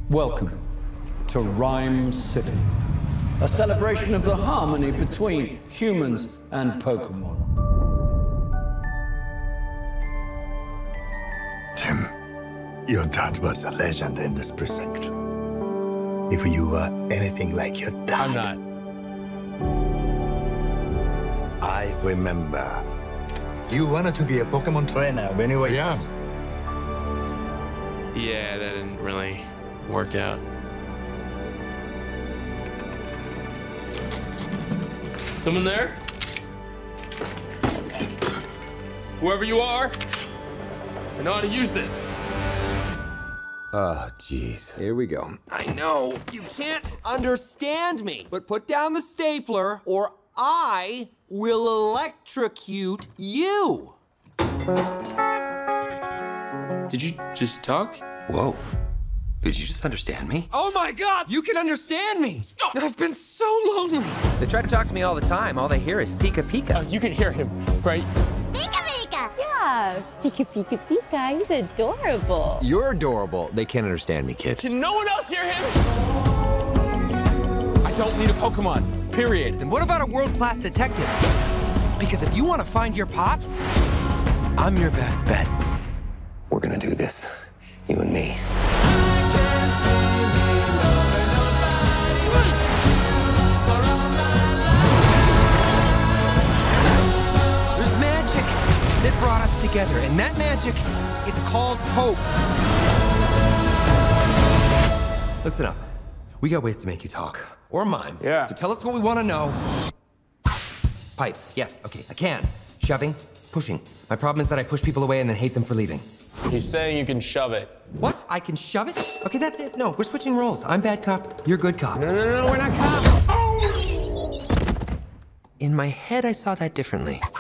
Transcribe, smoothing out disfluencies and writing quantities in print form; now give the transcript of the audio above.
Welcome to Ryme City, a celebration of the harmony between humans and Pokémon. Tim, your dad was a legend in this precinct. If you were anything like your dad... I'm not. I remember. You wanted to be a Pokemon trainer when you were young. Yeah, that didn't really work out. Someone there? Whoever you are, I know how to use this. Oh, jeez. Here we go. I know you can't understand me, but put down the stapler or I will electrocute you. Did you just talk? Whoa. Did you just understand me? Oh my God, you can understand me. Stop. I've been so lonely. They try to talk to me all the time. All they hear is Pika Pika. You can hear him, right? Pika Pika! Yeah, Pika Pika Pika, he's adorable. You're adorable. They can't understand me, kid. Can no one else hear him? I don't need a Pokemon, period. Then what about a world-class detective? Because if you want to find your pops, I'm your best bet. We're gonna do this. You and me. There's magic that brought us together, and that magic is called hope. Listen up. We got ways to make you talk. Or mime. Yeah. So tell us what we want to know. Pipe. Yes. Okay. I can. Shoving. Pushing. My problem is that I push people away and then hate them for leaving. He's saying you can shove it. What? I can shove it? Okay, that's it. No, we're switching roles. I'm bad cop. You're good cop. No, we're not cops. In my head, I saw that differently.